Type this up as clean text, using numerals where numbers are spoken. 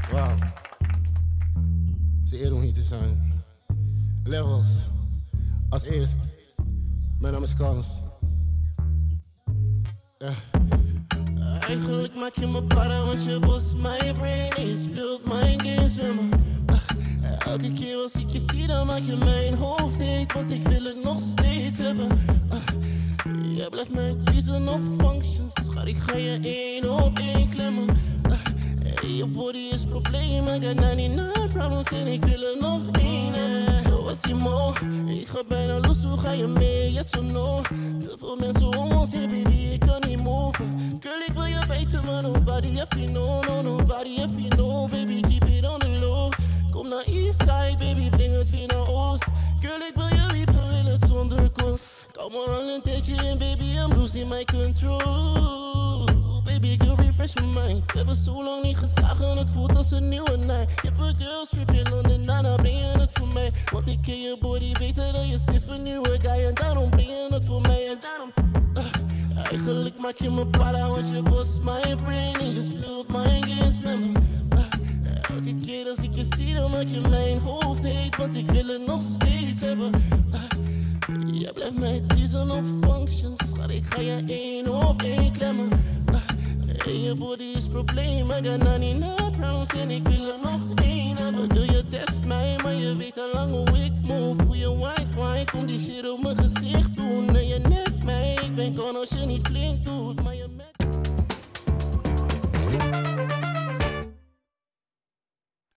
Wauw. Het is een eer om hier te zijn. Levels. Als eerst. Mijn naam is Kans. Eigenlijk maak je me para, want je bost mijn brain en je speelt mijn games met me. Elke keer als ik je zie, dan maak je mijn hoofd heet, want ik wil het nog steeds hebben. Jij blijft mij kiezen op functions, schat, ik ga je 1 op 1 klemmen. Je body is probleem, I got 99 problems en ik wil er nog 1. Was die mo? Ik ga bijna los, hoe ga je mee? Yes or no? Te veel mensen om ons heen, baby, ik kan niet move. Girl, ik wil je weten, maar nobody if you know, no, nobody if you know, baby, keep it on the low. Kom naar Eastside, baby, breng het weer naar Oost. Girl, ik wil je wiepen, wil het zonder kost. Kom maar al een tijdje in, baby, I'm losing my control. Baby, girl, refresh my mind. We hebben zo lang niet geslagen, het voelt als een nieuwe night. Je hebt een girl strip in Londen, Nana, breng je het voor mij. Want ik ken je body beter dan je stiffe nieuwe guy. En daarom breng je het voor mij, en daarom... Eigenlijk maak je me para, want je bost mijn brain en je speelt mijn games met me. Elke keer als ik je zie, dan maak je mijn hoofd heet, want ik wil het nog steeds hebben. Jij blijft mij teasen op functions, schat, ik ga je 1 op 1 klemmen. Je body is probleem, I got 99 problems en ik wil er nog 1 hebben. Doe je test mij, maar je weet al lang hoe ik move. Hoe je white, kom die shit op mijn gezicht doen. En je nek mij, ik ben kon als je niet flink doet.